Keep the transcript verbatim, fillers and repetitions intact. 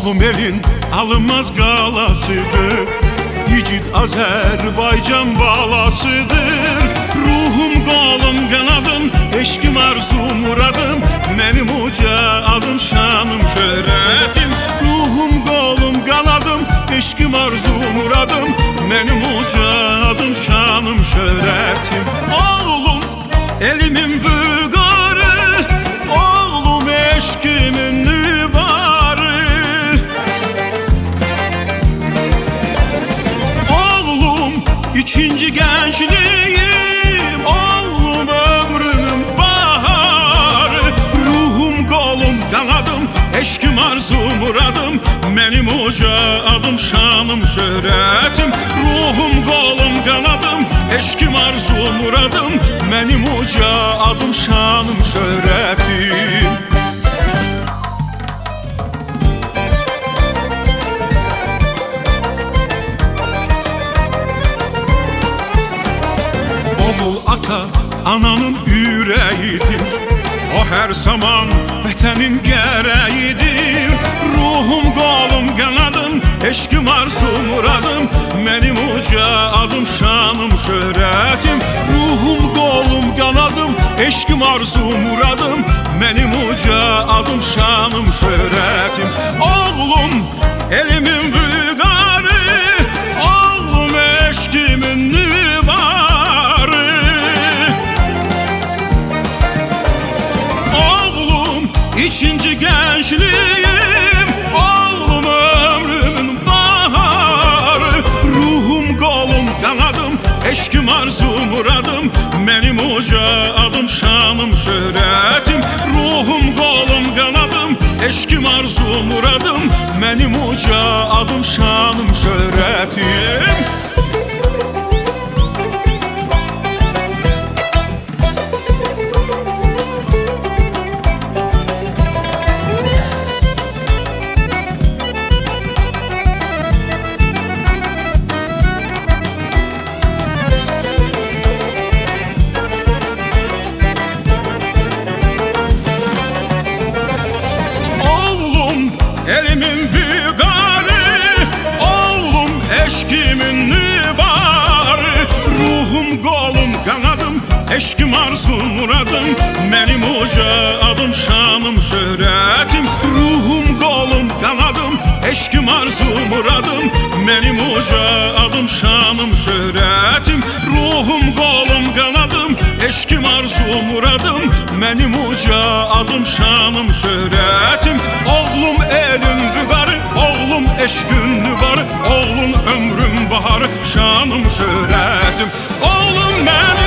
Oğlum elin alınmaz qalasıdır, Yigit Azərbaycan balasıdır. Ruhum, qolum, qanadım, eşkim, arzum, muradım, mənim uca adım, şanım, şöhrətim. Ruhum, qolum, qanadım, eşkim, arzum, muradım, mənim uca adım, şanım, şöhrətim. Oğlum, elimin vüqarı, oğlum, eşkimin nübarı. Oğlum, ikinci gençliğim, oğlum, ömrümün baharı. Ruhum, qolum, qanadım, eşkim, arzum, muradım, mənim uca adım, şanım, şöhrətim. Ruhum, qolum, qanadım, eşkim, arzum, muradım, mənim uca adım, şanım, şöhrətim. Oğul ata, ananın ürəyidir, o hər zaman vətənin gərəyidir. Ruhum, qolum, qanadım, eşkim, arzum, muradım, mənim uca adım, şanım, şöhrətim. Ruhum, qolum, qanadım, eşkim, arzum, muradım, mənim uca adım, şanım, şöhrətim. Oğlum, elimin vüqarı, oğlum, eşkimin nübarı. Oğlum, ikinci gençliğim, oğlum, ömrümün baharı. Ruhum, qolum, qanadım, eşkim, arzum, muradım, mənim uca adım, şanım, şöhrətim. Ruhum, qolum, qanadım, eşkim, arzum, muradım, mənim uca adım, şanım, şöhrətim. Elimin vüqarı, oğlum, eşkimin nübarı. Ruhum, qolum, qanadım, eşkim, arzum, muradım, mənim uca adım, şanım, şöhrətim. Ruhum, qolum, qanadım, eşkim, arzum, muradım, mənim uca adım, şanım, şöhrətim. Ruhum, qolum, qanadım, eşkim, arzum, muradım, mənim uca adım, şanım, şöhrətim. Oğlum, elim vüqarı, oğlum, eşkin nübarı, oğlum, ömrüm baharı, şanım, şöhrətim. Oğlum, mən